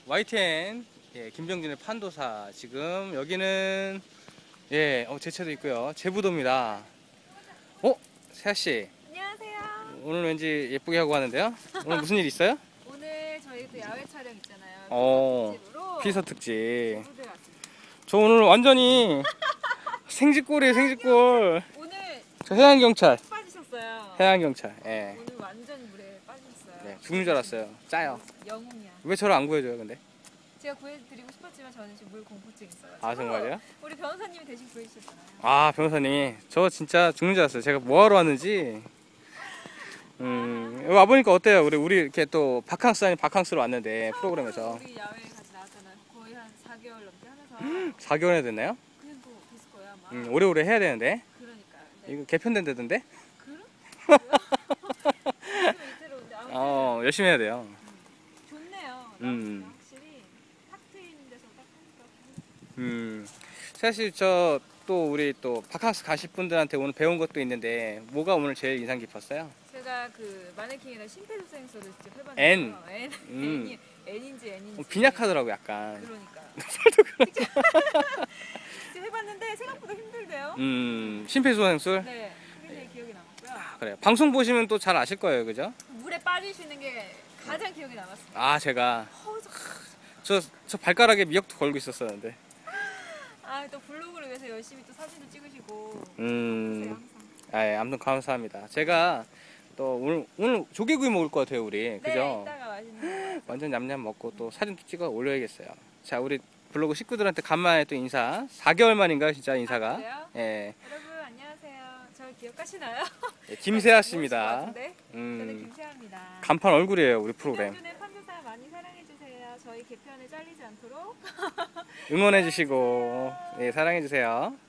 YTN 김병진의 판도사. 지금 여기는 제 차도 있고요. 제부도입니다. 세아씨 안녕하세요. 오늘 왠지 예쁘게 하고 가는데요. 오늘 무슨 일 있어요? 오늘 저희 그 야외 촬영 있잖아요. 피서 특집. 제부도에 왔습니다. 저 오늘 완전히 생쥐꼴이에요, 생쥐꼴. 오늘 저 해양경찰. 빠지셨어요. 해양경찰. 오늘 완전 물에 빠지셨어요. 네, 죽는 줄 알았어요. 짜요. 영웅이야. 왜 저를 안 구해줘요, 근데? 제가 구해드리고 싶었지만 저는 지금 물 공포증 있어요. 아, 정말요? 우리 변호사님이 대신 구해주셨잖아요. 아, 변호사님이. 저 진짜 죽는 줄 알았어요. 제가 뭐하러 왔는지. 여기 와보니까 어때요? 우리 이렇게 또 바캉스 아닌 바캉스로 왔는데, 프로그램에서. 우리 야외에 같이 나왔잖아요. 거의 한 4개월 넘게 하면서 4개월이나 됐나요? 그냥 또 됐을 거야 아마. 오래오래 해야 되는데. 그러니까요. 네. 이거 개편된 데던데? 그럼? 이대로 아무튼 열심히 해야 돼요. 좋네요. 확실히 탁 트인 데서 딱 하니까. 사실 우리 또 바캉스 가실 분들한테 오늘 배운 것도 있는데, 뭐가 오늘 제일 인상 깊었어요? 제가 그 마네킹에다 심폐소생술을 직접 해봤는데요. N. N인지 N인지 빈약하더라고, 약간. 그러니까 직접 해봤는데 생각보다 힘들대요. 심폐소생술? 네, 그게 제일 기억에 남았고요. 그래요. 방송 보시면 또 잘 아실 거예요, 그죠? 물에 빠지시는 게 가장 기억에 남았습니다. 아, 제가 저 발가락에 미역도 걸고 있었었는데. 또 블로그를 위해서 열심히 또 사진도 찍으시고 음. 항상. 아무튼 감사합니다. 제가 또 오늘 조개구이 먹을 것 같아요, 우리. 네, 그죠? 이따가 맛있는 거. 완전 냠냠 먹고 또 사진도 찍어 올려야겠어요. 자, 우리 블로그 식구들한테 간만에 또 인사. 4개월 만인가요, 진짜 인사가? 그래요? 예. 여러분 안녕하세요. 저 기억하시나요? 김세아 모르실 것 씨입니다. 같은데? 저는 김세아입니다. 간판 얼굴이에요, 우리 프로그램. 김병준의 판도사 많이 사랑해주세요. 저희 개편에 잘리지 않도록 응원해 주시고 사랑해 주세요.